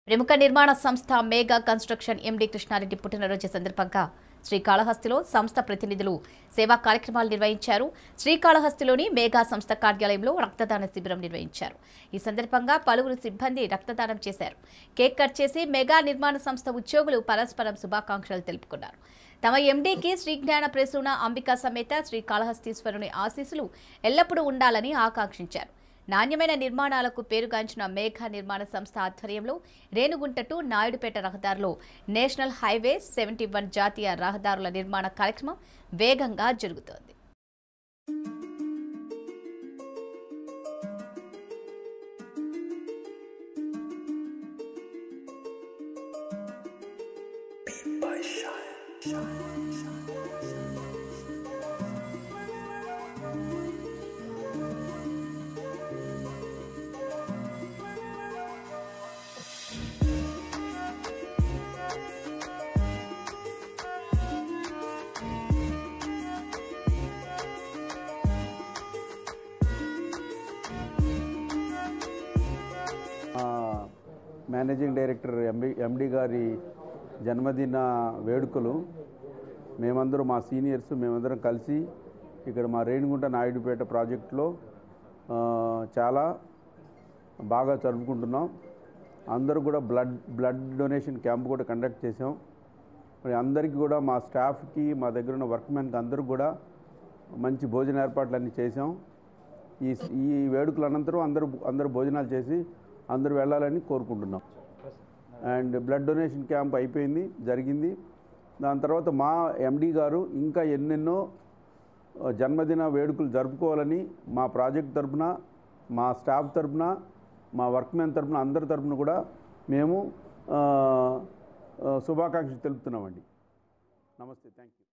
ప్రముఖ నిర్మాణ సంస్థ మేఘా కన్స్ట్రక్షన్ ఎండి కృష్ణారెడ్డి పుట్టినరోజు సందర్భంగా శ్రీకాళహస్తిలో సంస్థ ప్రతినిధులు సేవా కార్యక్రమాలు నిర్వహించారు. శ్రీకాళహస్తిలోని మేఘా సంస్థ కార్యాలయంలో రక్తదాన శిబిరం నిర్వహించారు. ఈ సందర్భంగా పలువురు సిబ్బంది రక్తదానం చేశారు. కేక్ కట్ చేసి మెగా నిర్మాణ సంస్థ ఉద్యోగులు పరస్పరం శుభాకాంక్షలు తెలుపుకున్నారు. తమ ఎండీకి శ్రీ జ్ఞాన ప్రసూన అంబికా సమేత శ్రీకాళహస్తీశ్వరుని ఆశీస్సులు ఎల్లప్పుడూ ఉండాలని ఆకాంక్షించారు. నాణ్యమైన నిర్మాణాలకు పేరుగాంచిన మేఘా నిర్మాణ సంస్థ ఆధ్వర్యంలో రేణుగుంట టు నాయుడుపేట రహదారిలో నేషనల్ హైవే 71 జాతీయ రహదారుల నిర్మాణ కార్యక్రమం వేగంగా జరుగుతోంది. మేనేజింగ్ డైరెక్టర్ ఎండి గారి జన్మదిన వేడుకలు మేమందరం మా సీనియర్స్ మేమందరం కలిసి ఇక్కడ మా రేణుగుంట నాయుడుపేట ప్రాజెక్టులో చాలా బాగా జరుపుకుంటున్నాం. అందరూ కూడా బ్లడ్ డొనేషన్ క్యాంప్ కూడా కండక్ట్ చేసాం. మరి అందరికీ కూడా మా స్టాఫ్కి మా దగ్గర ఉన్న వర్క్మెన్కి అందరూ కూడా మంచి భోజన ఏర్పాట్లన్నీ చేసాం. ఈ వేడుకల అనంతరం అందరూ భోజనాలు చేసి అందరూ వెళ్ళాలని కోరుకుంటున్నాం. అండ్ బ్లడ్ డొనేషన్ క్యాంప్ జరిగింది. దాని తర్వాత మా ఎండి గారు ఇంకా ఎన్నెన్నో జన్మదిన వేడుకలు జరుపుకోవాలని మా ప్రాజెక్ట్ తరఫున, మా స్టాఫ్ తరఫున, మా వర్క్మెన్ తరఫున అందరి తరఫున కూడా మేము శుభాకాంక్షలు తెలుపుతున్నామండి. నమస్తే, థ్యాంక్ యూ.